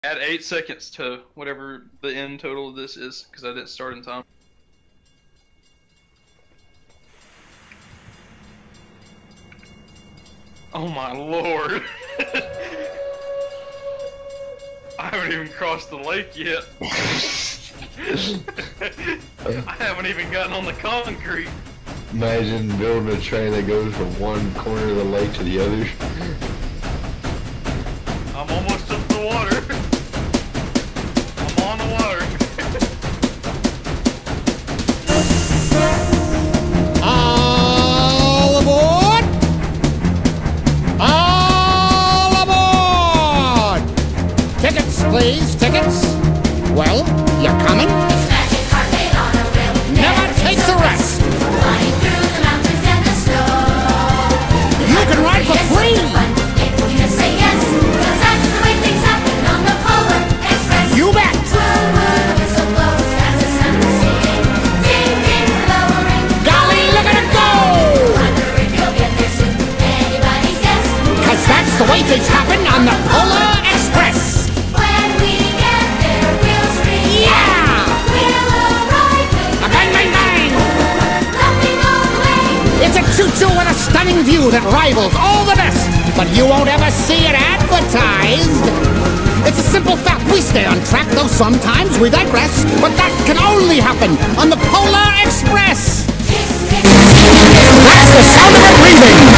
Add 8 seconds to whatever the end total of this is, because I didn't start in time. Oh my lord! I haven't even crossed the lake yet. I haven't even gotten on the concrete. Imagine building a train that goes from one corner of the lake to the other. I'm almost up the water. I'm on the water. All aboard! All aboard! Tickets, please, tickets. Well, you're coming? It's magic carpet on a rail. Never takes a rest. Flying through the mountains and the snow. You can ride for free. If you say yes, 'cause that's the way things happen on the Polar Express. You bet. Woo woo, the whistle blows as the sun is sinking. Ding ding, lowering. Golly, look at it go! Wonder if you'll get there soon. Anybody's guess. 'Cause that's the way things happen on the Polar Express. When we get there, we'll scream. Yeah! We'll arrive with Bang, bang, bang! laughing all the way. It's a choo-choo with a stunning view that rivals all the best, but you won't ever see it advertised. It's a simple fact, we stay on track, though sometimes we digress, but that can only happen on the Polar Express. Kiss, kiss. That's the sound of it breathing.